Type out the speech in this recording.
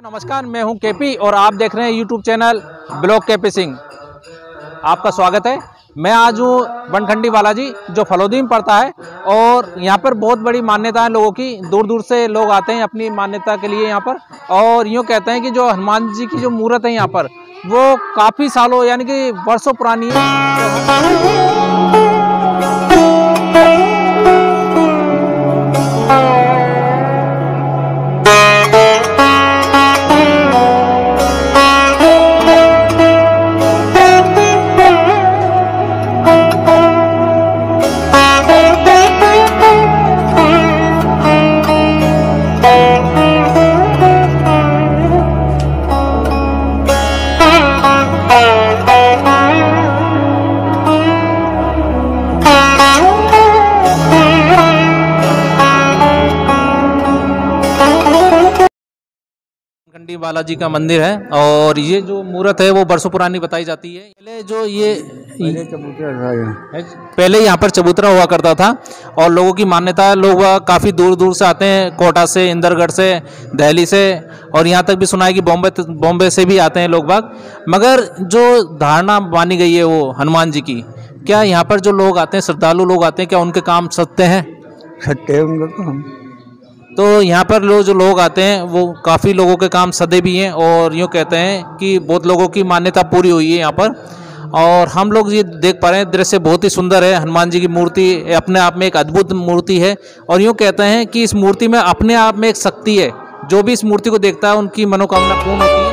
नमस्कार, मैं हूं केपी और आप देख रहे हैं YouTube channel blog KP Singh. आपका स्वागत है। मैं आज हूँ बनखंडी बालाजी जो फलोदी में पड़ता है और यहाँ पर बहुत बड़ी मान्यता है लोगों की। दूर दूर से लोग आते हैं अपनी मान्यता के लिए यहाँ पर, और यूँ कहते हैं कि जो हनुमान जी की जो मूर्त है यहाँ पर वो काफ़ी सालों यानी कि वर्षों पुरानी है। बनखंडी बालाजी का मंदिर है और ये जो मूर्त है वो बरसों पुरानी बताई जाती है। पहले जो पहले यहाँ पर चबूतरा हुआ करता था और लोगों की मान्यता है, लोग काफ़ी दूर दूर से आते हैं, कोटा से, इंदरगढ़ से, दिल्ली से, और यहाँ तक भी सुना है कि बॉम्बे से भी आते हैं लोग बाग। मगर जो धारणा मानी गई है वो हनुमान जी की, क्या यहाँ पर जो लोग आते हैं, श्रद्धालु लोग आते हैं, क्या उनके काम सत्य हैं? सत्य है उनका काम। तो यहाँ पर जो लोग आते हैं वो काफ़ी लोगों के काम सदे भी हैं और यूँ कहते हैं कि बहुत लोगों की मान्यता पूरी हुई है यहाँ पर। और हम लोग ये देख पा रहे हैं, दृश्य बहुत ही सुंदर है। हनुमान जी की मूर्ति अपने आप में एक अद्भुत मूर्ति है और यूँ कहते हैं कि इस मूर्ति में अपने आप में एक शक्ति है। जो भी इस मूर्ति को देखता है उनकी मनोकामना पूर्ण होती है।